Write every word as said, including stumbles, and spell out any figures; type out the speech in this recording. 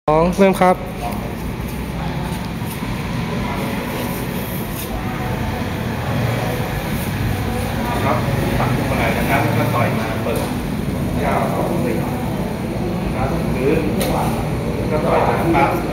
สองเริ่มครับครับตัดพวงมาลัยนะครับแล้วก็ต่อยมาเปิดเก้าสองหนึ่งนะครับหรือก็ต่อยมาปั๊บ